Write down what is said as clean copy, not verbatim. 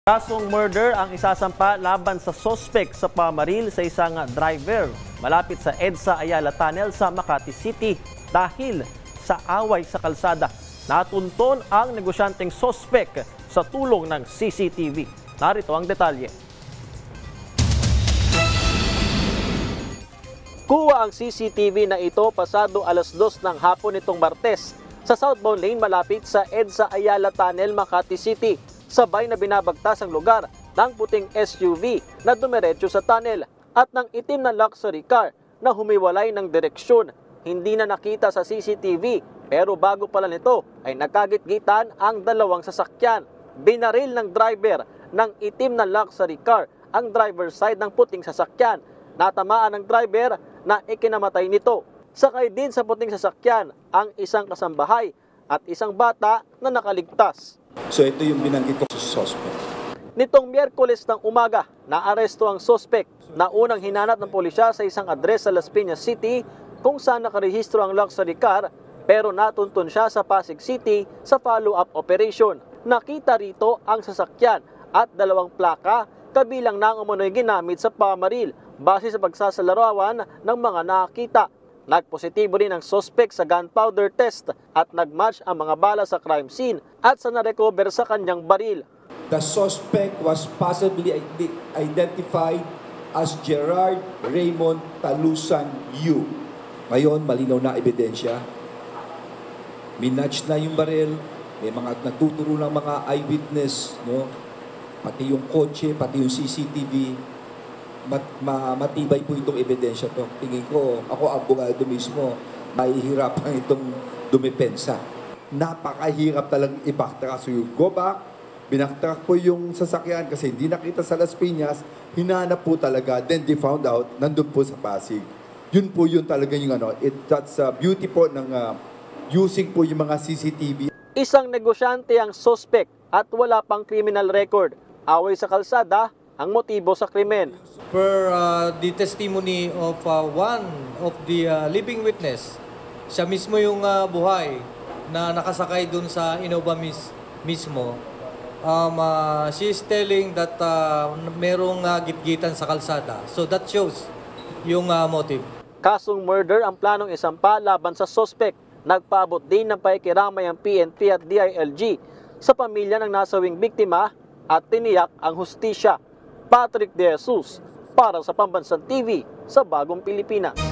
Kasong murder ang isasampa laban sa sospek sa pamaril sa isang driver malapit sa EDSA Ayala Tunnel sa Makati City dahil sa away sa kalsada. Natunton ang negosyanteng sospek sa tulong ng CCTV. Narito ang detalye. Kuha ang CCTV na ito pasado alas 2 ng hapon nitong Martes sa southbound lane malapit sa EDSA Ayala Tunnel, Makati City. Sabay na binabagtas ang lugar ng puting SUV na dumiretso sa tunnel at ng itim na luxury car na humiwalay ng direksyon. Hindi na nakita sa CCTV pero bago pala nito ay nagkagit-gitan ang dalawang sasakyan. Binaril ng driver ng itim na luxury car ang driver's side ng puting sasakyan. Natamaan ng driver na ikinamatay nito. Sakay din sa puting sasakyan ang isang kasambahay at isang bata na nakaligtas. So ito yung binanggit ko sa suspect. Nitong Miyerkules ng umaga, naaresto ang suspect na unang hinanap ng pulisya sa isang address sa Las Piñas City kung saan nakarehistro ang luxury car pero natuntun siya sa Pasig City sa follow-up operation. Nakita rito ang sasakyan at dalawang plaka kabilang na ang umunoy ginamit sa pamaril base sa pagsasalarawan ng mga nakita. Nagpositibo rin ang suspect sa gunpowder test at nagmatch ang mga bala sa crime scene at sa narecover sa kanyang baril. The suspect was possibly identified as Gerard Raymond Talusan Yu. Ngayon, malinaw na ebidensya. Minatch na yung baril, may mga natuturo ng mga eyewitness, no? Pati yung kotse, pati yung CCTV. Matibay po itong ebidensya to. Tingin ko, ako abogado mismo, mahihirapan itong dumepensa. Napakahirap talagang i-backtrack. So you go back, binaktrack po yung sasakyan kasi hindi nakita sa Las Piñas, hinanap po talaga, then they found out, nandun po sa Pasig. Yun po yun talaga yung ano, that's beauty po ng using po yung mga CCTV. Isang negosyante ang suspect at wala pang criminal record. Away sa kalsada ang motibo sa krimen. Per the testimony of one of the living witness, siya mismo yung buhay na nakasakay dun sa Innova mismo. She is telling that merong gitgitan sa kalsada. So that shows yung motive. Kasong murder ang planong isampa laban sa suspect. Nagpaabot din ng pakikiramay ang PNP at DILG sa pamilya ng nasawing biktima at tiniyak ang hustisya. Patrick De Jesus para sa Pambansang TV sa Bagong Pilipinas.